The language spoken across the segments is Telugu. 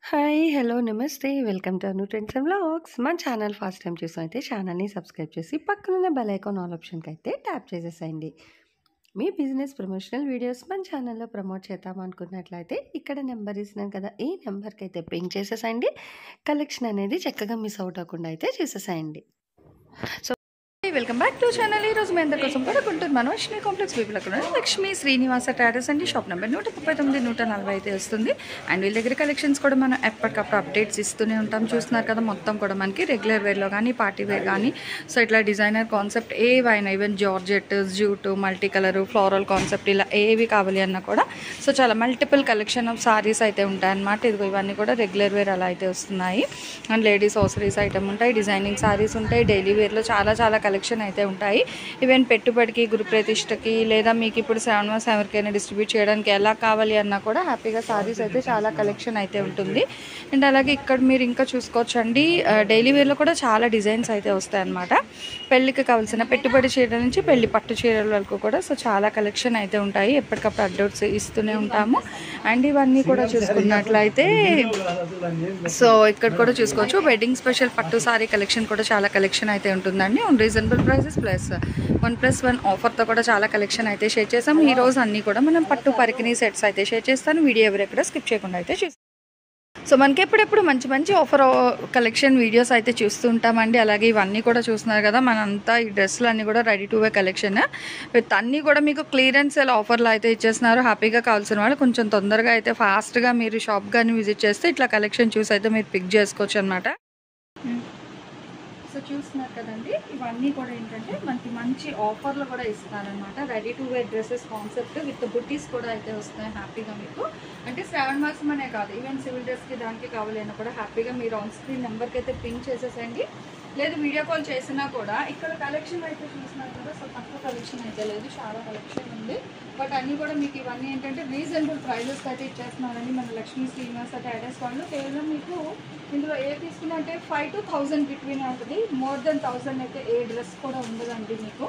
హాయ్! హలో! నమస్తే. Welcome to Anu trends and vlogs. మన ఛానల్ ఫస్ట్ టైమ్ చూసినైతే ఛానల్‌ని సబ్స్క్రైబ్ చేసి పక్కనున్న బెల్ ఐకాన్ ఆల్ ఆప్షన్‌కైతే ట్యాప్ చేసేసేయండి. మీ బిజినెస్ ప్రమోషనల్ వీడియోస్ మన ఛానల్‌లో ప్రమోట్ చేద్దామనుకున్నట్లయితే ఇక్కడ నెంబర్ ఇస్తున్నాను కదా! ఈ నెంబర్‌కైతే పింగ్ చేసేసేయండి. కలెక్షన్ అనేది చక్కగా మిస్ అవుట్ అవ్వకుండా అయితే చూసేసేయండి. So welcome back to channel. ఈరోజు మీ అందరి కోసం కూడా గుంటూరు మనోష్ని కాంప్లెక్స్ బీపీలో లక్ష్మీ శ్రీనివాస ట్యారస్ అండి. షాప్ నెంబర్ 139, 140 అయితే వస్తుంది. అండ్ వీళ్ళ దగ్గర కలెక్షన్స్ కూడా మనం ఎప్పటికప్పుడు అప్డేట్స్ ఇస్తూనే ఉంటాం. చూస్తున్నారు కదా, మొత్తం కూడా మనకి రెగ్యులర్ వేర్లో కానీ పార్టీ వేర్ కానీ సో ఇట్లా డిజైనర్ కాన్సెప్ట్ ఏవైనా even georgette, jute, multi colour, floral concept ఇలా ఏవి కావాలి అన్నా కూడా సో చాలా మల్టిపుల్ కలెక్షన్ ఆఫ్ సారీస్ అయితే ఉంటాయన్నమాట. ఇదిగో ఇవన్నీ కూడా రెగ్యులర్ వేర్ అలా అయితే వస్తున్నాయి. అండ్ లేడీస్ హోసరీస్ ఐటమ్ ఉంటాయి, డిజైనింగ్ సారీస్ ఉంటాయి, డైలీ వేర్లో చాలా కలెక్షన్ అయితే ఉంటాయి. ఈవెన్ పెట్టుబడికి, గురుప్రతిష్టకి లేదా మీకు ఇప్పుడు 7 months ఎవరికైనా డిస్ట్రిబ్యూట్ చేయడానికి ఎలా కావాలి అన్నా కూడా హ్యాపీగా సారీస్ అయితే చాలా కలెక్షన్ అయితే ఉంటుంది. అండ్ అలాగే ఇక్కడ మీరు ఇంకా చూసుకోవచ్చండి, డైలీ వేర్లో కూడా చాలా డిజైన్స్ అయితే వస్తాయి అన్నమాట. పెళ్ళికి కావాల్సిన పెట్టుబడి చీరల నుంచి పెళ్లి పట్టు చీరల వరకు కూడా సో చాలా కలెక్షన్ అయితే ఉంటాయి. ఎప్పటికప్పుడు అప్డేట్స్ ఇస్తూనే ఉంటాము. అండ్ ఇవన్నీ కూడా చూసుకున్నట్లయితే సో ఇక్కడ కూడా చూసుకోవచ్చు, వెడ్డింగ్ స్పెషల్ పట్టు సారీ కలెక్షన్ కూడా చాలా కలెక్షన్ అయితే ఉంటుందండి. ఆన్ రీజనబుల్ ప్రైసెస్ ప్లస్ 1+1 ఆఫర్తో కూడా చాలా కలెక్షన్ అయితే షేర్ చేసాం. ఈ రోజు అన్నీ కూడా మనం పట్టు పరికిణీ సెట్స్ అయితే షేర్ చేస్తాను. వీడియో ఎవరెక్కడ స్కిప్ చేయకుండా అయితే చూస్తాం. సో మనకి ఎప్పుడెప్పుడు మంచి ఆఫర్ కలెక్షన్ వీడియోస్ అయితే చూస్తూ ఉంటామండి. అలాగే ఇవన్నీ కూడా చూస్తున్నారు కదా, మనంతా ఈ డ్రెస్సులు అన్నీ కూడా ready to wear collection with అన్నీ కూడా మీకు క్లియరెన్స్ సేల్ ఆఫర్లు అయితే ఇచ్చేస్తున్నారు. హ్యాపీగా కావాల్సిన వాళ్ళు కొంచెం తొందరగా అయితే ఫాస్ట్గా మీరు షాప్ కానీ విజిట్ చేస్తే ఇట్లా కలెక్షన్ చూసి అయితే మీరు పిక్ చేసుకోవచ్చు అనమాట. సో చూస్తున్నారు కదండి, ఇవన్నీ కూడా ఏంటంటే మనకి మంచి ఆఫర్లు కూడా ఇస్తున్నారనమాట. Ready to wear dresses concept with బుట్టీస్ కూడా అయితే వస్తున్నాయి హ్యాపీగా మీకు. అంటే 7 months అనే కాదు, ఈవెన్ సివిల్ డ్రెస్కి దానికి కావాలన్నా కూడా హ్యాపీగా మీరు ఆన్ స్క్రీన్ నెంబర్కి అయితే పింక్ చేసేసండి. లేదు వీడియో కాల్ చేసినా కూడా ఇక్కడ కలెక్షన్ అయితే చూసినా కూడా సో తక్కువ కలెక్షన్ అయితే లేదు, చాలా కలెక్షన్ ఉంది. బట్ అన్నీ కూడా మీకు ఇవన్నీ ఏంటంటే రీజనబుల్ ప్రైజెస్ అయితే ఇచ్చేస్తున్నారండి మన లక్ష్మీ శ్రీనివాస ట్యారస్ వాళ్ళు. కేవలం మీకు ఇందులో ఏ తీసుకున్నా అంటే 5 to 1000 బిట్వీన్ ఉంటుంది. మోర్ దెన్ 1000 అయితే ఏ డ్రెస్ కూడా ఉండదండి మీకు.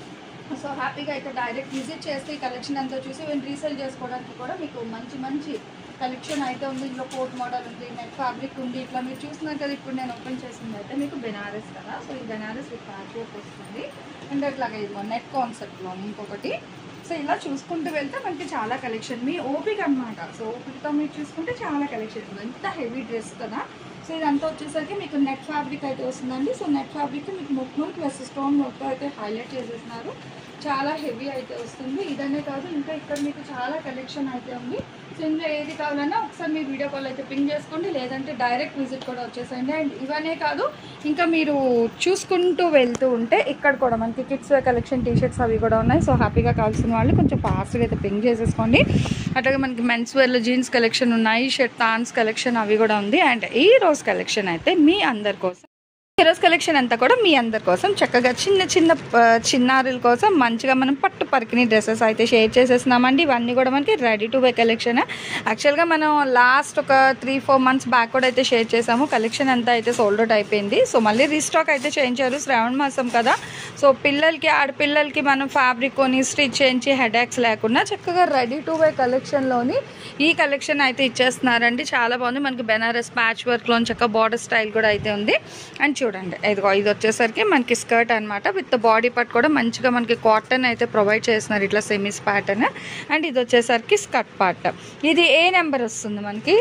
సో హ్యాపీగా అయితే డైరెక్ట్ విజిట్ చేస్తే ఈ కలెక్షన్ అంతా చూసి ఈవెన్ రీసేల్ చేసుకోవడానికి కూడా మీకు మంచి కలెక్షన్ అయితే ఉంది. ఇందులో కోట్ మోడల్ ఉంది, నెట్ ఫ్యాబ్రిక్ ఉంది. ఇట్లా మీరు చూస్తున్నారు కదా, ఇప్పుడు నేను ఓపెన్ చేసింది అయితే మీకు బెనారస్ కదా, సో ఈ బెనారస్ విత్ ప్యాచ్ వర్క్ వస్తుంది. అండ్ అట్లాగే ఇదిగో నెట్ కాన్సెప్ట్లో ఇంకొకటి. సో ఇలా చూసుకుంటూ వెళ్తే మనకి చాలా కలెక్షన్ మీ ఓపిక అనమాట. సో ఓపికతో మీరు చూసుకుంటే చాలా కలెక్షన్. ఎంత హెవీ డ్రెస్ కదా. సో ఇదంతా వచ్చేసరికి మీకు నెట్ ఫ్యాబ్రిక్ అయితే వస్తుందండి. సో నెట్ ఫ్యాబ్రిక్ మీకు ముక్కు ప్లస్ స్టోన్ మొత్తం అయితే హైలైట్ చేసేస్తున్నారు. చాలా హెవీ అయితే వస్తుంది. ఇదనే కాదు, ఇంకా ఇక్కడ మీకు చాలా కలెక్షన్ అయితే ఉంది. సో ఇందులో ఏది కావాలన్నా ఒకసారి మీ వీడియో కాల్ అయితే పింక్ చేసుకోండి, లేదంటే డైరెక్ట్ విజిట్ కూడా వచ్చేసేయండి. అండ్ ఇవనే కాదు, ఇంకా మీరు చూసుకుంటూ వెళ్తూ ఉంటే ఇక్కడ కూడా మనకి కిడ్స్ వేర్ కలెక్షన్, టీషర్ట్స్ అవి కూడా ఉన్నాయి. సో హ్యాపీగా కావాల్సిన వాళ్ళు కొంచెం ఫాస్ట్గా అయితే పింక్ చేసేసుకోండి. అట్లాగే మనకి మెన్స్ వేర్లో జీన్స్ కలెక్షన్ ఉన్నాయి, షర్ట్ తాన్స్ కలెక్షన్ అవి కూడా ఉంది. అండ్ ఈ రోజు కలెక్షన్ అయితే మీ అందరి కోసం, ఈరోజు కలెక్షన్ అంతా కూడా మీ అందరి కోసం చక్కగా చిన్న చిన్నారుల కోసం మంచిగా మనం పట్టు పరికిణీ డ్రెస్సెస్ అయితే షేర్ చేసేస్తున్నామండి. ఇవన్నీ కూడా మనకి రెడీ టు వేర్ కలెక్షన్. యాక్చువల్గా మనం లాస్ట్ ఒక 3-4 months బ్యాక్ కూడా అయితే షేర్ చేసాము. కలెక్షన్ అంతా అయితే సోల్డ్ అవుట్ అయిపోయింది. సో మళ్ళీ రీస్టాక్ అయితే చేయించారు, శ్రావణ మాసం కదా. సో పిల్లలకి, ఆడపిల్లలకి మనం ఫ్యాబ్రిక్ కొని స్టిచ్ చేయించి హెడేక్స్ లేకుండా చక్కగా రెడీ టు వేర్ కలెక్షన్లోని ఈ కలెక్షన్ అయితే ఇచ్చేస్తున్నారండి. చాలా బాగుంది. మనకి బెనారస్ ప్యాచ్ వర్క్లో చక్కగా బార్డర్ స్టైల్ కూడా అయితే ఉంది. అండ్ చూడండి, ఇది వచ్చేసరికి మనకి స్కర్ట్ అనమాట. విత్ బాడీ పార్ట్ కూడా మంచిగా మనకి కాటన్ అయితే ప్రొవైడ్ చేస్తున్నారు, ఇట్లా సెమీస్ ప్యాటర్న్. అండ్ ఇది వచ్చేసరికి స్కర్ట్ పార్ట్. ఇది ఏ నెంబర్ వస్తుంది మనకి?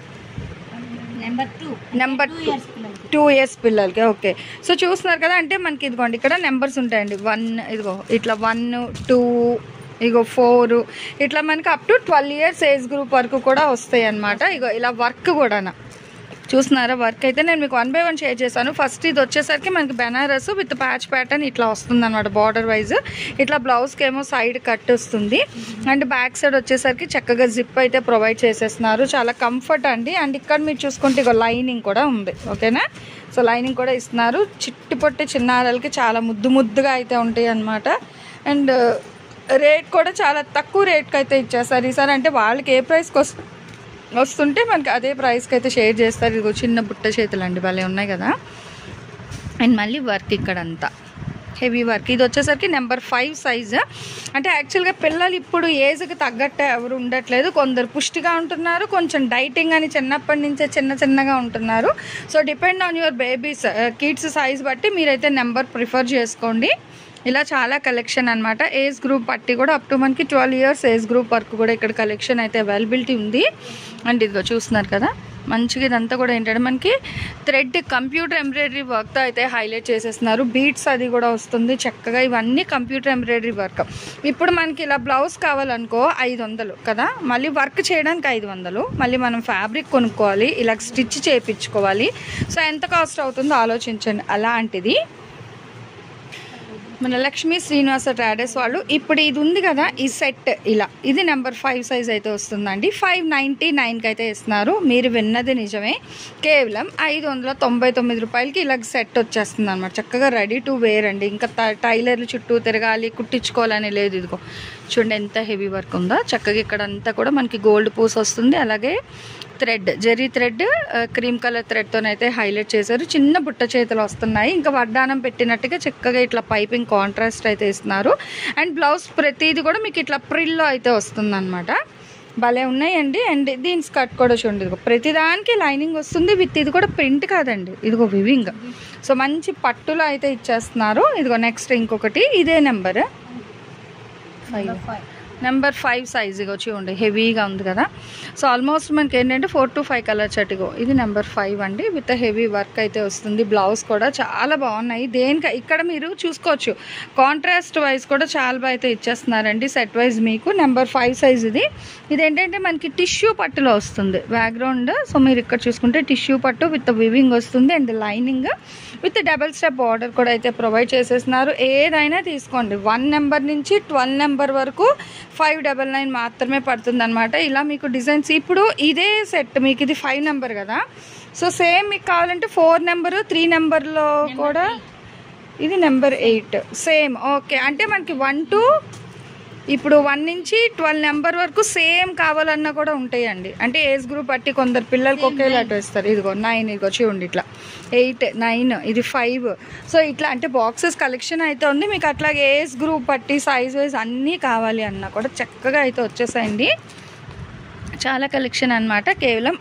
నెంబర్ 2 years పిల్లలకి. ఓకే, సో చూస్తున్నారు కదా, అంటే మనకి ఇదిగోండి ఇక్కడ నెంబర్స్ ఉంటాయండి. 1 ఇదిగో ఇట్లా 1, 2 ఇగో 4 ఇట్లా మనకి up to 12 years age group వరకు కూడా వస్తాయి అన్నమాట. ఇగో ఇలా వర్క్ కూడా చూస్తున్నారా, వర్క్ అయితే నేను మీకు 1 by 1 షేర్ చేశాను. ఫస్ట్ ఇది వచ్చేసరికి మనకి బెనారస్ విత్ ప్యాచ్ ప్యాటర్న్ ఇట్లా వస్తుంది అనమాట, బార్డర్ వైజ్. ఇట్లా బ్లౌజ్కి ఏమో సైడ్ కట్ వస్తుంది. అండ్ బ్యాక్ సైడ్ వచ్చేసరికి చక్కగా జిప్ అయితే ప్రొవైడ్ చేసేస్తున్నారు, చాలా కంఫర్ట్ అండి. అండ్ ఇక్కడ మీరు చూసుకుంటే ఇక లైనింగ్ కూడా ఉంది, ఓకేనా. సో లైనింగ్ కూడా ఇస్తున్నారు. చిట్టి పొట్టి చిన్నారలకి చాలా ముద్దుగా అయితే ఉంటాయి అన్నమాట. అండ్ రేట్ కూడా చాలా తక్కువ రేట్కి అయితే ఇచ్చేస్తారు ఈసారి. అంటే వాళ్ళకి ఏ ప్రైస్కి వస్తుంటే మనకి అదే ప్రైస్కి అయితే షేర్ చేస్తారు. ఇదిగో చిన్న బుట్ట చేతులు అండి, భలే ఉన్నాయి కదా. అండ్ మళ్ళీ వర్క్ ఇక్కడంతా హెవీ వర్క్. ఇది వచ్చేసరికి నెంబర్ 5 సైజ్. అంటే యాక్చువల్గా పిల్లలు ఇప్పుడు ఏజ్కి తగ్గట్టు ఎవరు ఉండట్లేదు, కొందరు పుష్టిగా ఉంటున్నారు, కొంచెం డైటింగ్ అని చిన్నప్పటి నుంచే చిన్నగా ఉంటున్నారు. So depend on your babies kids size బట్టి మీరైతే నెంబర్ ప్రిఫర్ చేసుకోండి. ఇలా చాలా కలెక్షన్ అనమాట. ఏజ్ గ్రూప్ బట్టి కూడా అప్ టు మనకి 12 years ఏజ్ గ్రూప్ వరకు కూడా ఇక్కడ కలెక్షన్ అయితే అవైలబిలిటీ ఉంది. అండ్ ఇదిగో చూస్తున్నారు కదా, మంచిగా ఇదంతా కూడా ఏంటంటే మనకి థ్రెడ్ కంప్యూటర్ ఎంబ్రాయిడరీ వర్క్తో అయితే హైలైట్ చేసేస్తున్నారు. బీట్స్ అది కూడా వస్తుంది చక్కగా. ఇవన్నీ కంప్యూటర్ ఎంబ్రాయిడరీ వర్క్. ఇప్పుడు మనకి ఇలా బ్లౌజ్ కావాలనుకో 500 కదా, మళ్ళీ వర్క్ చేయడానికి 500, మళ్ళీ మనం ఫ్యాబ్రిక్ కొనుక్కోవాలి, ఇలా స్టిచ్ చేయించుకోవాలి. సో ఎంత కాస్ట్ అవుతుందో ఆలోచించండి. అలాంటిది మన లక్ష్మీ శ్రీనివాస ట్రేడర్స్ వాళ్ళు ఇప్పుడు ఇది ఉంది కదా, ఈ సెట్ ఇలా ఇది నెంబర్ 5 సైజ్ అయితే వస్తుందండి. 599కి అయితే ఇస్తున్నారు. మీరు విన్నది నిజమే, కేవలం 599 రూపాయలకి ఇలా సెట్ వచ్చేస్తుంది అనమాట. చక్కగా రెడీ టు వేర్ అండి. ఇంకా టైలర్లు చుట్టూ తిరగాలి, కుట్టించుకోవాలని లేదు. ఇదిగో చూడండి ఎంత హెవీ వర్క్ ఉందో. చక్కగా ఇక్కడ అంతా కూడా మనకి గోల్డ్ పూస్ వస్తుంది. అలాగే thread, zari thread, cream colour థ్రెడ్తోనైతే హైలైట్ చేశారు. చిన్న బుట్ట చేతులు వస్తున్నాయి. ఇంకా వడ్డానం పెట్టినట్టుగా చక్కగా ఇట్లా పైపింగ్ కాంట్రాస్ట్ అయితే ఇస్తున్నారు. అండ్ బ్లౌజ్ ప్రతిది కూడా మీకు ఇట్లా ప్రిల్లో అయితే వస్తుంది అనమాట. భలే ఉన్నాయండి. అండ్ దీని స్కర్ట్ కూడా చూడండి, ఇదిగో ప్రతిదానికి లైనింగ్ వస్తుంది విత్ ఇది కూడా ప్రింట్ కాదండి, ఇదిగో వివింగ్. సో మంచి పట్టులో అయితే ఇచ్చేస్తున్నారు. ఇదిగో నెక్స్ట్ ఇంకొకటి ఇదే నెంబర్ 5 సైజ్. ఇగో చూడండి హెవీగా ఉంది కదా. సో ఆల్మోస్ట్ మనకి ఏంటంటే 4 to 5 కలర్ చటిగో ఇది నెంబర్ 5 అండి. విత్ హెవీ వర్క్ అయితే వస్తుంది. బ్లౌజ్ కూడా చాలా బాగున్నాయి. దేనికి ఇక్కడ మీరు చూసుకోవచ్చు, కాంట్రాస్ట్ వైజ్ కూడా చాలా బాగా అయితే ఇచ్చేస్తున్నారండి సెట్ వైజ్. మీకు నెంబర్ 5 సైజ్ ఇది. ఇదేంటంటే మనకి టిష్యూ పట్టులో వస్తుంది బ్యాక్గ్రౌండ్. సో మీరు ఇక్కడ చూసుకుంటే టిష్యూ పట్టు విత్ వివింగ్ వస్తుంది. And lining with double step border కూడా అయితే ప్రొవైడ్ చేసేస్తున్నారు. ఏదైనా తీసుకోండి, 1 నెంబర్ నుంచి 12 నెంబర్ వరకు 599 మాత్రమే పడుతుంది అనమాట. ఇలా మీకు డిజైన్స్ ఇప్పుడు ఇదే సెట్ మీకు ఇది 5 నెంబర్ కదా. సో సేమ్ మీకు కావాలంటే 4 నెంబరు 3 నెంబర్లో కూడా ఇది నెంబర్ 8 సేమ్. ఓకే, అంటే మనకి 1 to ఇప్పుడు 1 నుంచి 12 నెంబర్ వరకు సేమ్ కావాలన్నా కూడా ఉంటాయండి. అంటే ఏజ్ గ్రూప్ బట్టి కొందరు పిల్లలకి ఒకేలాంటి వేస్తారు. ఇదిగో 9, ఇదిగో చూడండి ఇట్లా 8, 9, ఇది 5. సో ఇట్లా అంటే బాక్సెస్ కలెక్షన్ అయితే ఉంది మీకు. అట్లాగే ఏజ్ గ్రూప్ బట్టి సైజ్ వైజ్ అన్నీ కావాలి అన్నా కూడా చక్కగా అయితే వచ్చేసాయండి. చాలా కలెక్షన్ అనమాట. కేవలం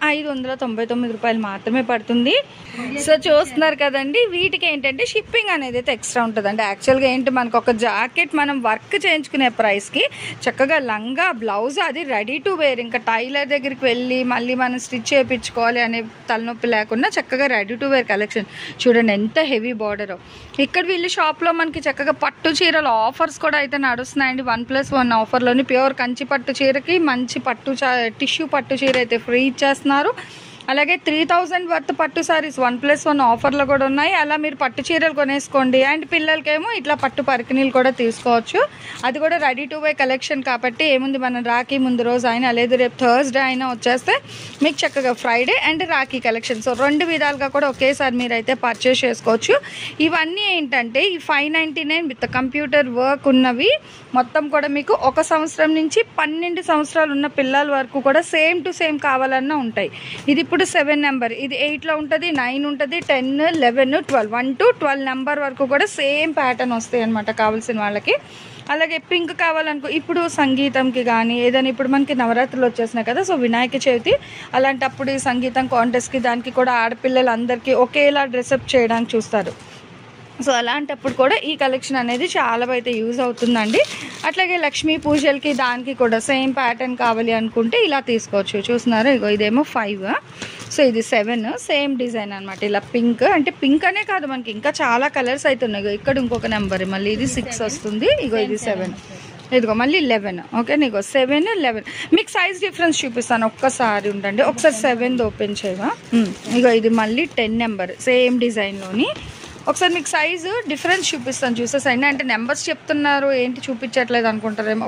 599 రూపాయలు మాత్రమే పడుతుంది. సో చూస్తున్నారు కదండి, వీటికి ఏంటంటే షిప్పింగ్ అనేది అయితే ఎక్స్ట్రా ఉంటుందండి. యాక్చువల్గా ఏంటి మనకు ఒక జాకెట్ మనం వర్క్ చేయించుకునే ప్రైస్కి చక్కగా లంగా బ్లౌజ్ అది రెడీ టు వేర్, ఇంకా టైలర్ దగ్గరికి వెళ్ళి మళ్ళీ మనం స్టిచ్ చేయించుకోవాలి అనే తలనొప్పి లేకుండా చక్కగా రెడీ టు వేర్ కలెక్షన్. చూడండి ఎంత హెవీ బార్డర్. ఇక్కడ వీళ్ళు షాప్లో మనకి చక్కగా పట్టు చీరలు ఆఫర్స్ కూడా అయితే నడుస్తున్నాయండి. 1+1 ఆఫర్లోని ప్యూర్ కంచి పట్టు చీరకి మంచి పట్టు టిష్యూ పట్టు చీర అయితే ఫ్రీ ఇచ్చేస్తున్నారు. అలాగే 3000 వర్త్ పట్టు సారీస్ 1+1 ఆఫర్లు కూడా ఉన్నాయి. అలా మీరు పట్టు చీరలు కొనేసుకోండి. అండ్ పిల్లలకేమో ఇట్లా పట్టు పరికిణీలు కూడా తీసుకోవచ్చు. అది కూడా రెడీ టు వే కలెక్షన్ కాబట్టి ఏముంది, మనం రాఖీ ముందు రోజు అయినా లేదు రేపు థర్స్డే అయినా వచ్చేస్తే మీకు చక్కగా Friday and Rakhi collection. So 2 విధాలుగా కూడా ఒకేసారి మీరైతే పర్చేస్ చేసుకోవచ్చు. ఇవన్నీ ఏంటంటే ఈ 599 విత్ కంప్యూటర్ వర్క్ ఉన్నవి మొత్తం కూడా మీకు 1 సంవత్సరం నుంచి 12 సంవత్సరాలు ఉన్న పిల్లల వరకు కూడా సేమ్ టు సేమ్ కావాలన్నా ఉంటాయి. ఇది ఇప్పుడు 7 నెంబర్, ఇది 8లో ఉంటుంది, 9 ఉంటుంది, 10, 11, 12, 1 to 12 నెంబర్ వరకు కూడా సేమ్ ప్యాటర్న్ వస్తాయి అనమాట కావాల్సిన వాళ్ళకి. అలాగే పింక్ కావాలనుకో, ఇప్పుడు సంగీతంకి కానీ ఏదైనా ఇప్పుడు మనకి నవరాత్రులు వచ్చేసినాయి కదా, సో వినాయక చవితి అలాంటప్పుడు ఈ సంగీతం కాంటెస్ట్కి దానికి కూడా ఆడపిల్లలందరికీ ఒకేలా డ్రెస్అప్ చేయడానికి చూస్తారు. సో అలాంటప్పుడు కూడా ఈ కలెక్షన్ అనేది చాలా అయితే యూజ్ అవుతుందండి. అట్లాగే లక్ష్మీ పూజలకి దానికి కూడా సేమ్ ప్యాటర్న్ కావాలి అనుకుంటే ఇలా తీసుకోవచ్చు. చూస్తున్నారా, ఇగో ఇదేమో 5, సో ఇది 7 సేమ్ డిజైన్ అనమాట. ఇలా పింక్, అంటే పింక్ అనే కాదు మనకి ఇంకా చాలా కలర్స్ అయితే ఉన్నాయి. ఇక్కడ ఇంకొక నెంబర్, మళ్ళీ ఇది 6 వస్తుంది. ఇగో ఇది 7, ఇదిగో మళ్ళీ 11. ఓకే, నీకు 7, 11 మీకు సైజ్ డిఫరెన్స్ చూపిస్తాను. ఒక్కసారి ఉండండి, ఒకసారి 7 ఓపెన్ చేయవా. ఇగో ఇది మళ్ళీ 10 నెంబర్ సేమ్ డిజైన్లోని. ఒకసారి మీకు సైజు డిఫరెన్స్ చూపిస్తాను, చూసేసండి. అంటే నెంబర్స్ చెప్తున్నారు ఏంటి చూపించట్లేదు అనుకుంటారేమో.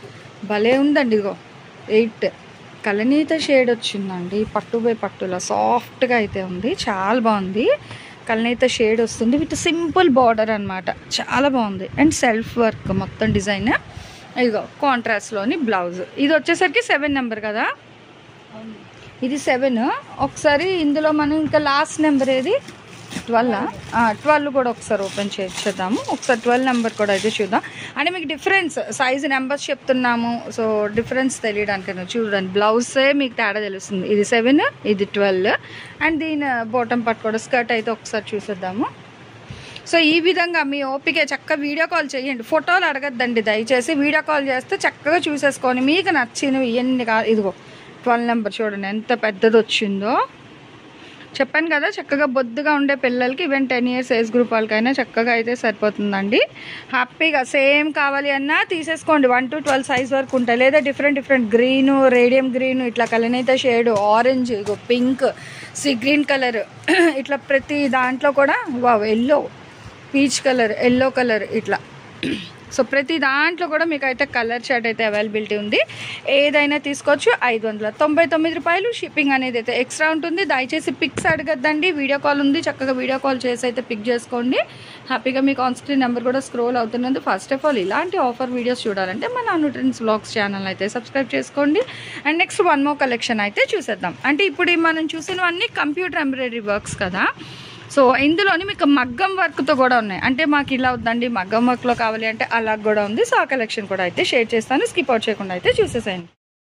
భలే ఉందండి. ఇదిగో 8 కలనీత షేడ్ వచ్చిందండి. పట్టు బై పట్టులా సాఫ్ట్గా అయితే ఉంది, చాలా బాగుంది. కలనీత షేడ్ వస్తుంది విత్ సింపుల్ బార్డర్ అనమాట, చాలా బాగుంది. అండ్ సెల్ఫ్ వర్క్ మొత్తం డిజైన్. ఇదిగో కాంట్రాస్ట్లోని బ్లౌజ్. ఇది వచ్చేసరికి 7 నెంబర్ కదా, ఇది 7. ఒకసారి ఇందులో మనం ఇంకా లాస్ట్ నెంబర్ ఏది, 12 కూడా ఒకసారి ఓపెన్ చేద్దాము. ఒకసారి 12 నెంబర్ కూడా అయితే చూద్దాం. అంటే మీకు డిఫరెన్స్ సైజు నెంబర్స్ చెప్తున్నాము, సో డిఫరెన్స్ తెలియడానికి చూడండి. బ్లౌజే మీకు తేడా తెలుస్తుంది. ఇది 7, ఇది 12. అండ్ దీని బాటమ్ పార్ట్ కూడా స్కర్ట్ అయితే ఒకసారి చూసేద్దాము. సో ఈ విధంగా మీ ఓపిక చక్కగా వీడియో కాల్ చేయండి. ఫోటోలు అడగద్దండి దయచేసి. వీడియో కాల్ చేస్తే చక్కగా చూసేసుకొని మీకు నచ్చినవి ఎన్ని ఇదిగో 12 నెంబర్ చూడండి ఎంత పెద్దది వచ్చిందో. చెప్పాను కదా, చక్కగా బొద్దుగా ఉండే పిల్లలకి ఈవెన్ 10 ఇయర్స్ ఏజ్ గ్రూప్ వాళ్ళకైనా చక్కగా అయితే సరిపోతుందండి. హ్యాపీగా సేమ్ కావాలి అన్నా తీసేసుకోండి. 1 to 12 సైజ్ వరకు ఉంటాయి. లేదా డిఫరెంట్ గ్రీను, రేడియం గ్రీను, ఇట్లా కలనైతే షేడ్, ఆరెంజ్, ఇగో పింక్, సీ గ్రీన్ కలర్, ఇట్లా ప్రతి దాంట్లో కూడా yellow, peach colour, yellow colour, ఇట్లా సో ప్రతి దాంట్లో కూడా మీకు అయితే కలర్ చార్ట్ అయితే అవైలబిలిటీ ఉంది. ఏదైనా తీసుకోవచ్చు. 599 రూపాయలు. షిప్పింగ్ అనేది అయితే ఎక్స్ట్రా ఉంటుంది. దయచేసి పిక్స్ అడగద్దండి. వీడియో కాల్ ఉంది, చక్కగా వీడియో కాల్ చేసి అయితే పిక్ చేసుకోండి. హ్యాపీగా మీకు ఆన్ స్క్రీన్ నెంబర్ కూడా స్క్రోల్ అవుతున్నది. ఫస్ట్ ఆఫ్ ఆల్ ఇలాంటి ఆఫర్ వీడియోస్ చూడాలంటే మన అను ట్రెండ్స్ వ్లాగ్స్ ఛానల్ అయితే సబ్స్క్రైబ్ చేసుకోండి. అండ్ నెక్స్ట్ 1 more కలెక్షన్ అయితే చూసేద్దాం. అంటే ఇప్పుడు మనం చూసినవన్నీ కంప్యూటర్ ఎంబ్రాయిడరీ వర్క్స్ కదా. సో ఇందులోని మీకు మగ్గం వర్క్తో కూడా ఉన్నాయి. అంటే మాకు ఇలా వద్దండి మగ్గం వర్క్లో కావాలి అంటే అలా కూడా ఉంది. సో ఆ కలెక్షన్ కూడా అయితే షేర్ చేస్తాను. స్కిప్ అవుట్ చేయకుండా అయితే చూసేసాను.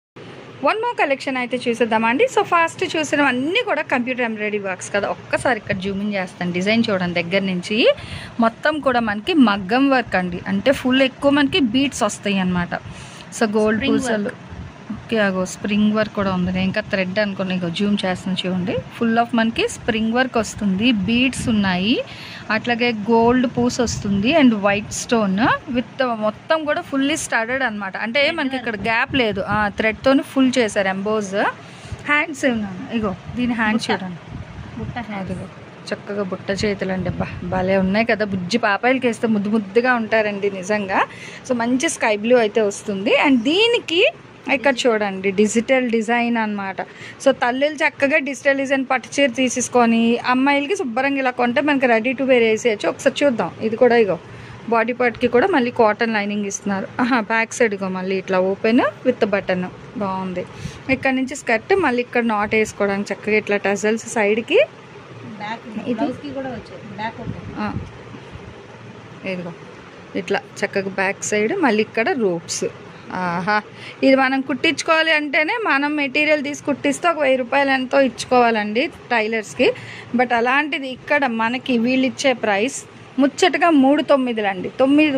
1 more కలెక్షన్ అయితే చూసేద్దామండి. సో ఫస్ట్ చూసినవన్నీ కూడా కంప్యూటర్ ఎంబ్రాయిడరీ వర్క్స్ కదా. ఒక్కసారి ఇక్కడ జూమింగ్ చేస్తాను. డిజైన్ చూడండి దగ్గర నుంచి మొత్తం కూడా మనకి మగ్గం వర్క్ అండి. అంటే ఫుల్ ఎక్కువ మనకి బీట్స్ వస్తాయి అన్నమాట. సో గోల్డ్ పూసలు, ఓకే అగో స్ప్రింగ్ వర్క్ కూడా ఉంది. నేను ఇంకా థ్రెడ్ అనుకోండి, ఇగో జూమ్ చేస్తాను చూడండి. ఫుల్ ఆఫ్ మనకి స్ప్రింగ్ వర్క్ వస్తుంది, బీడ్స్ ఉన్నాయి, అట్లాగే గోల్డ్ పూస్ వస్తుంది అండ్ వైట్ స్టోన్ విత్ మొత్తం కూడా ఫుల్లీ స్టడెడ్ అనమాట. అంటే మనకి ఇక్కడ గ్యాప్ లేదు, థ్రెడ్తో ఫుల్ చేశారు ఎంబోజ్. హ్యాండ్స్ ఏమన్నా ఇగో దీని హ్యాండ్స్ చూడండి, అదిగో చక్కగా బుట్ట చేతులు అండి. భలే ఉన్నాయి కదా. బుజ్జి పాపాయిలకి వేస్తే ముద్దుగా ఉంటారండి నిజంగా. సో మంచి స్కై బ్లూ అయితే వస్తుంది. అండ్ దీనికి ఇక్కడ చూడండి డిజిటల్ డిజైన్ అనమాట. సో తల్లులు చక్కగా డిజిటల్ డిజైన్ పట్టు చీర తీసేసుకొని అమ్మాయిలకి శుభ్రంగా ఇలా కొంటే మనకి రెడీ టు వేర్ వేసేయచ్చు. ఒకసారి చూద్దాం. ఇది కూడా ఇగో బాడీ పార్ట్కి కూడా మళ్ళీ కాటన్ లైనింగ్ ఇస్తున్నారు. బ్యాక్ సైడ్ ఇగో మళ్ళీ ఇట్లా ఓపెన్ విత్ బటన్ బాగుంది. ఇక్కడ నుంచి స్కర్ట్, మళ్ళీ ఇక్కడ నాట్ వేసుకోవడానికి చక్కగా ఇట్లా టజల్స్ సైడ్కి ఇదిగో ఇట్లా చక్కగా బ్యాక్ సైడ్, మళ్ళీ ఇక్కడ రూప్స్. ఇది మనం కుట్టించుకోవాలి అంటేనే మనం మెటీరియల్ తీసి కుట్టిస్తే ఒక 1000 రూపాయలు ఎంతో ఇచ్చుకోవాలండి టైలర్స్కి. బట్ అలాంటిది ఇక్కడ మనకి వీళ్ళు ఇచ్చే ప్రైస్ ముచ్చటగా 3,900 అండి.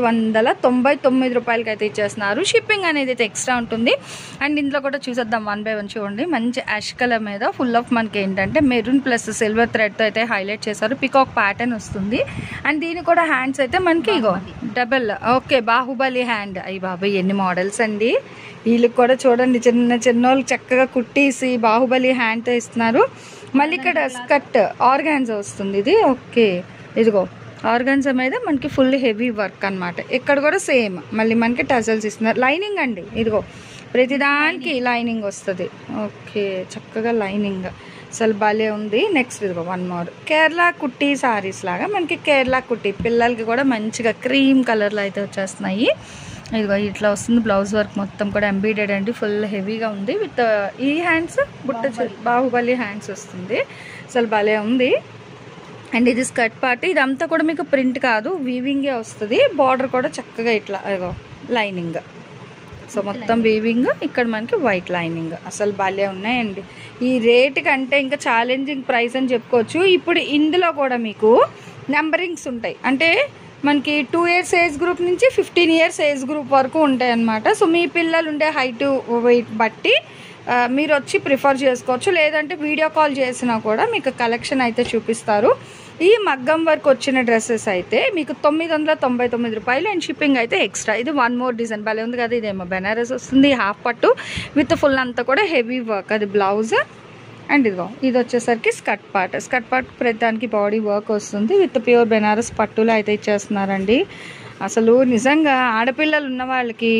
999 రూపాయలకి అయితే ఇచ్చేస్తున్నారు. షిప్పింగ్ అనేది అయితే ఎక్స్ట్రా ఉంటుంది. అండ్ ఇందులో కూడా చూసేద్దాం 1 by 1 చూడండి. మంచి యాష్ కలర్ మీద ఫుల్ ఆఫ్ మనకి ఏంటంటే మెరూన్ ప్లస్ సిల్వర్ థ్రెడ్తో అయితే హైలైట్ చేశారు. పికాక్ ప్యాటర్న్ వస్తుంది. అండ్ దీని కూడా హ్యాండ్స్ అయితే మనకి ఇగో డబల్, ఓకే బాహుబలి హ్యాండ్. అయ్యి బాబాయ్ ఎన్ని మోడల్స్ అండి. వీళ్ళకి కూడా చూడండి చిన్నోళ్ళు చక్కగా కుట్టేసి బాహుబలి హ్యాండ్తో ఇస్తున్నారు. మళ్ళీ ఇక్కడ స్కర్ట్ ఆర్గాన్జా వస్తుంది. ఇది ఓకే ఇదిగో ఆర్గాన్జా మీద మనకి ఫుల్ హెవీ వర్క్ అనమాట. ఇక్కడ కూడా సేమ్ మళ్ళీ మనకి టజల్స్ ఇస్తున్నారు. లైనింగ్ అండి ఇదిగో ప్రతిదానికి లైనింగ్ వస్తుంది. ఓకే చక్కగా లైనింగ్ అసలు భలే ఉంది. నెక్స్ట్ ఇదిగో 1 more కేరళ కుట్టి సారీస్ లాగా మనకి కేరళ కుట్టి పిల్లలకి కూడా మంచిగా క్రీమ్ కలర్లో అయితే వచ్చేస్తున్నాయి. ఇదిగో ఇట్లా వస్తుంది. బ్లౌజ్ వర్క్ మొత్తం కూడా ఎంబ్రాయిడెడ్ అండి. ఫుల్ హెవీగా ఉంది. విత్ ఈ హ్యాండ్స్ బుట్ట బాహుబలి హ్యాండ్స్ వస్తుంది. అసలు భలే ఉంది. అండ్ ఇది స్కర్ట్ పార్ట్. ఇదంతా కూడా మీకు ప్రింట్ కాదు, వీవింగే వస్తుంది. బార్డర్ కూడా చక్కగా ఇట్లా ఇగో లైనింగ్. సో మొత్తం వీవింగ్, ఇక్కడ మనకి వైట్ లైనింగ్. అసలు భలే ఉన్నాయండి. ఈ రేటు కంటే ఇంకా ఛాలెంజింగ్ ప్రైస్ అని చెప్పుకోవచ్చు. ఇప్పుడు ఇందులో కూడా మీకు నెంబరింగ్స్ ఉంటాయి. అంటే మనకి 2 years ఏజ్ గ్రూప్ నుంచి 15 years ఏజ్ గ్రూప్ వరకు ఉంటాయి అన్నమాట. సో మీ పిల్లలు ఉండే హైట్ వెయిట్ బట్టి మీరు వచ్చి ప్రిఫర్ చేసుకోవచ్చు. లేదంటే వీడియో కాల్ చేసినా కూడా మీకు కలెక్షన్ అయితే చూపిస్తారు. ఈ మగ్గం వర్క్ వచ్చిన డ్రెస్సెస్ అయితే మీకు 999 రూపాయలు. అండ్ షిప్పింగ్ అయితే ఎక్స్ట్రా. ఇది 1 more డిజైన్ భలే ఉంది కదా. ఇదేమో బెనారస్ వస్తుంది, హాఫ్ పట్టు విత్ ఫుల్ అంతా కూడా హెవీ వర్క్. అది బ్లౌజ్. అండ్ ఇదిగో ఇది వచ్చేసరికి స్కర్ట్ పార్ట్ ప్రతిదానికి బాడీ వర్క్ వస్తుంది. విత్ ప్యూర్ బెనారస్ పట్టులో అయితే ఇచ్చేస్తున్నారండి. అసలు నిజంగా ఆడపిల్లలు ఉన్న వాళ్ళకి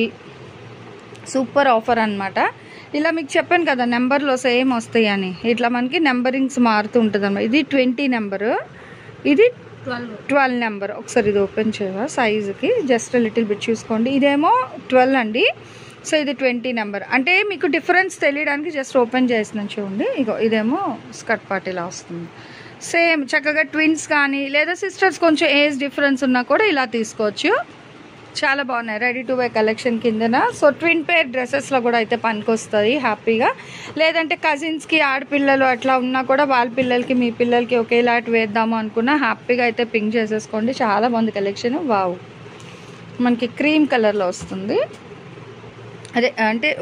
సూపర్ ఆఫర్ అనమాట. ఇలా మీకు చెప్పాను కదా నెంబర్లో సేమ్ వస్తాయి అని. ఇట్లా మనకి నెంబరింగ్స్ మారుతూ ఉంటుంది అన్నమాట. ఇది 20 నెంబరు, ఇది 12 నెంబర్. ఒకసారి ఇది ఓపెన్ చేయవా సైజుకి జస్ట్ లిటిల్ బిట్ చూసుకోండి. ఇదేమో 12 అండి. సో ఇది 20 నెంబర్. అంటే మీకు డిఫరెన్స్ తెలియడానికి జస్ట్ ఓపెన్ చేసినాను చూడండి. ఇగో ఇదేమో స్కర్ట్ పార్ట్ ఇలా వస్తుంది. సేమ్ చక్కగా ట్విన్స్ కానీ లేదా సిస్టర్స్ కొంచెం ఏజ్ డిఫరెన్స్ ఉన్నా కూడా ఇలా తీసుకోవచ్చు. చాలా బాగున్నాయి రెడీ టు వేర్ కలెక్షన్ కిందన. సో ట్విన్ పేర్ డ్రెస్సెస్లో కూడా అయితే పనికొస్తుంది హ్యాపీగా. లేదంటే కజిన్స్కి ఆడపిల్లలు అట్లా ఉన్నా కూడా వాళ్ళ పిల్లలకి మీ పిల్లలకి ఒకేలాంటి వేద్దాము అనుకున్నా హ్యాపీగా అయితే పింక్ చేసేసుకోండి. చాలా బాగుంది కలెక్షన్. వావ్, మనకి క్రీమ్ కలర్లో వస్తుంది, అదే అంటే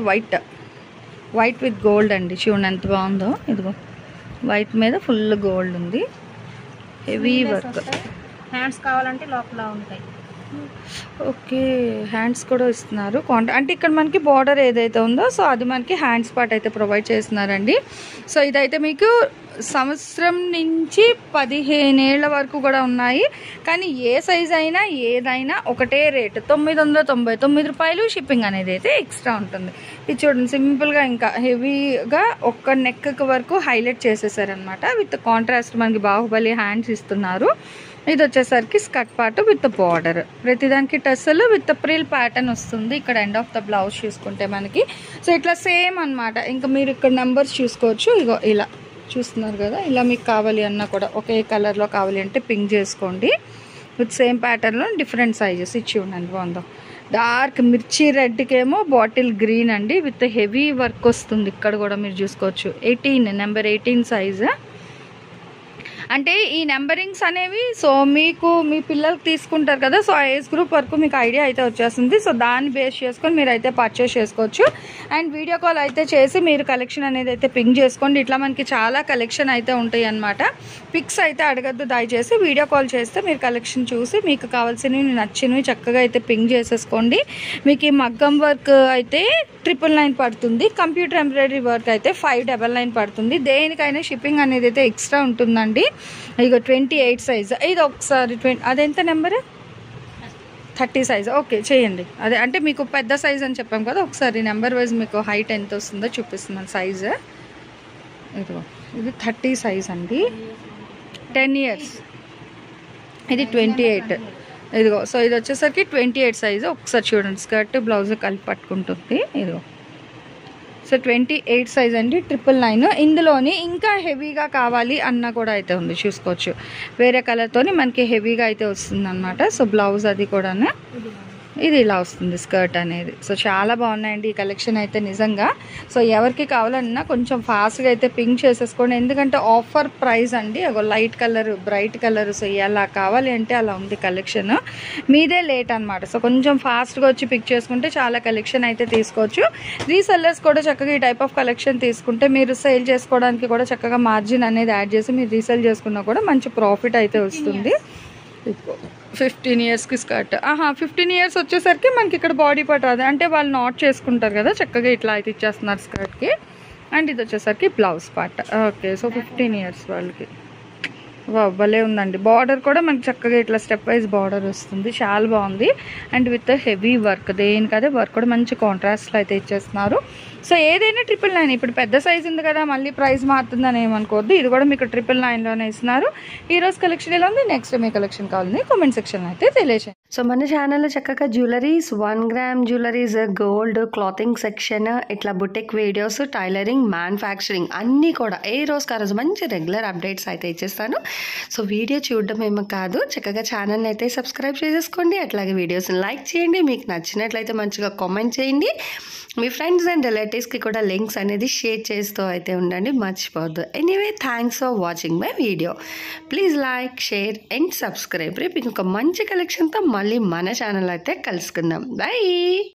వైట్ విత్ గోల్డ్ అండి. చూడండి ఎంత బాగుందో. ఇదిగో వైట్ మీద ఫుల్ గోల్డ్ ఉంది, హెవీ వర్క్. హ్యాండ్స్ కావాలంటే లోపల ఉంటాయి. ఓకే, హ్యాండ్స్ కూడా ఇస్తున్నారు. అంటే ఇక్కడ మనకి బార్డర్ ఏదైతే ఉందో సో అది మనకి హ్యాండ్స్ పార్ట్ అయితే ప్రొవైడ్ చేస్తున్నారండి. సో ఇదైతే మీకు సంవత్సరం నుంచి 15 ఏళ్ల వరకు కూడా ఉన్నాయి. కానీ ఏ సైజ్ అయినా ఏదైనా ఒకటే రేటు, 999 రూపాయలు. షిప్పింగ్ అనేది అయితే ఎక్స్ట్రా ఉంటుంది. ఇది చూడండి సింపుల్గా ఇంకా హెవీగా ఒక్క నెక్ వరకు హైలైట్ చేసేసారనమాట. విత్ కాంట్రాస్ట్ మనకి బాహుబలి హ్యాండ్స్ ఇస్తున్నారు. ఇది వచ్చేసరికి స్కర్ట్ పార్ట్ విత్ బార్డర్, ప్రతిదానికి టెస్సల్ విత్ ప్రిల్ ప్యాటర్న్ వస్తుంది. ఇక్కడ ఎండ్ ఆఫ్ ద బ్లౌజ్ చూసుకుంటే మనకి సో ఇట్లా సేమ్ అనమాట. ఇంకా మీరు ఇక్కడ నెంబర్స్ చూసుకోవచ్చు. ఇగో ఇలా చూస్తున్నారు కదా, ఇలా మీకు కావాలి అన్నా కూడా ఒకే కలర్లో కావాలి అంటే పింక్ చేసుకోండి. విత్ సేమ్ ప్యాటర్న్లో డిఫరెంట్ సైజెస్ ఇచ్చి ఉండండి. బాగుందో. డార్క్ మిర్చి రెడ్కేమో బాటిల్ గ్రీన్ అండి, విత్ హెవీ వర్క్ వస్తుంది. ఇక్కడ కూడా మీరు చూసుకోవచ్చు. 18 నెంబర్ 18 సైజు. అంటే ఈ నెంబరింగ్స్ అనేవి సో మీకు మీ పిల్లలకి తీసుకుంటారు కదా, సో ఆ ఏజ్ గ్రూప్ వరకు మీకు ఐడియా అయితే వచ్చేస్తుంది. సో దాన్ని బేస్ చేసుకొని మీరు అయితే పర్చేస్ చేసుకోవచ్చు. అండ్ వీడియో కాల్ అయితే చేసి మీరు కలెక్షన్ అనేది అయితే పింక్ చేసుకోండి. ఇట్లా మనకి చాలా కలెక్షన్ అయితే ఉంటాయి అన్నమాట. పిక్స్ అయితే అడగద్దు దయచేసి, వీడియో కాల్ చేస్తే మీరు కలెక్షన్ చూసి మీకు కావాల్సినవి నచ్చినవి చక్కగా అయితే పింక్ చేసేసుకోండి. మీకు ఈ మగ్గం వర్క్ అయితే 999 పడుతుంది. కంప్యూటర్ ఎంబ్రాయిడరీ వర్క్ అయితే 599 పడుతుంది. దేనికైనా షిప్పింగ్ అనేది అయితే ఎక్స్ట్రా ఉంటుందండి. ఇక 28 సైజ్. ఇది ఒకసారి అదెంత నెంబర్? 30 సైజ్. ఓకే చేయండి. అదే అంటే మీకు పెద్ద సైజ్ అని చెప్పాం కదా, ఒకసారి నెంబర్ వైజ్ మీకు హైట్ ఎంత వస్తుందో చూపిస్తున్నాను సైజు. ఇదిగో ఇది 30 సైజ్ అండి, 10 ఇయర్స్. ఇది 28. ఇదిగో సో ఇది వచ్చేసరికి 28 సైజు. ఒకసారి చూడండి, స్కర్ట్ బ్లౌజ్ కలిపి పట్టుకుంటుంది. ఇదిగో సో 28 సైజ్ అండి, 999. ఇందులోని ఇంకా హెవీగా కావాలి అన్న కూడా అయితే ఉంది, చూసుకోవచ్చు. వేరే కలర్తోని మనకి హెవీగా అయితే వస్తుంది అనమాట. సో బ్లౌజ్ అది కూడా ఇది ఇలా వస్తుంది స్కర్ట్ అనేది. సో చాలా బాగున్నాయండి ఈ కలెక్షన్ అయితే నిజంగా. సో ఎవరికి కావాలన్నా కొంచెం ఫాస్ట్గా అయితే పింక్ చేసేసుకోండి, ఎందుకంటే ఆఫర్ ప్రైస్ అండి. ఒక light colour bright colour, so ఎలా కావాలి అంటే అలా ఉంది కలెక్షన్. మీదే లేట్ అనమాట. సో కొంచెం ఫాస్ట్గా వచ్చి పిక్ చేసుకుంటే చాలా కలెక్షన్ అయితే తీసుకోవచ్చు. రీసెల్లర్స్ కూడా చక్కగా ఈ టైప్ ఆఫ్ కలెక్షన్ తీసుకుంటే మీరు సేల్ చేసుకోవడానికి కూడా చక్కగా మార్జిన్ అనేది యాడ్ చేసి మీరు రీసేల్ చేసుకున్నా కూడా మంచి ప్రాఫిట్ అయితే వస్తుంది. 15 ఇయర్స్కి స్కర్ట్. 15 ఇయర్స్ వచ్చేసరికి మనకి ఇక్కడ బాడీ పార్ట్ రాదు, అంటే వాళ్ళు నాట్ చేసుకుంటారు కదా, చక్కగా ఇట్లా అయితే ఇచ్చేస్తున్నారు స్కర్ట్కి. అండ్ ఇది వచ్చేసరికి blouse part. Okay so 15 years వాళ్ళకి. భలే ఉందండి. బార్డర్ కూడా మనకి చక్కగా ఇట్లా స్టెప్ వైజ్ బార్డర్ వస్తుంది, చాలా బాగుంది. అండ్ విత్ హెవీ వర్క్, దేనికదే వర్క్ కూడా మంచి కాంట్రాస్ట్లో అయితే ఇచ్చేస్తున్నారు. సో ఏదైనా 999. ఇప్పుడు పెద్ద సైజ్ ఉంది కదా మళ్ళీ ప్రైస్ మారుతుందని ఏమనుకోవద్దు, ఇది కూడా మీకు 999లోనే ఇస్తున్నారు. ఈరోజు కలెక్షన్ ఎలా ఉంది, నెక్స్ట్ మీ కలెక్షన్ కావాలని కామెంట్ సెక్షన్లో అయితే తెలియజేయండి. సో మన ఛానల్లో చక్కగా jewelleries, 1 gram jewelleries, gold, clothing section, ఇట్లా బుటిక్ వీడియోస్, టైలరింగ్, మ్యానుఫ్యాక్చరింగ్ అన్నీ కూడా ఏ రోజుకి ఆ రోజు మంచి రెగ్యులర్ అప్డేట్స్ అయితే ఇచ్చేస్తాను. సో వీడియో చూడడం ఏమో కాదు, చక్కగా ఛానల్ని అయితే సబ్స్క్రైబ్ చేసేసుకోండి. అట్లాగే వీడియోస్ని లైక్ చేయండి, మీకు నచ్చినట్లయితే మంచిగా కామెంట్ చేయండి. మీ ఫ్రెండ్స్ అండ్ రిలేటివ్స్కి కూడా లింక్స్ అనేది షేర్ చేస్తూ అయితే ఉండండి, మర్చిపోవద్దు. Anyway thanks for watching my video. Please like, share and subscribe. రేపు ఇంకొక మంచి కలెక్షన్తో మళ్ళీ మన ఛానల్ అయితే కలుసుకుందాం. బై.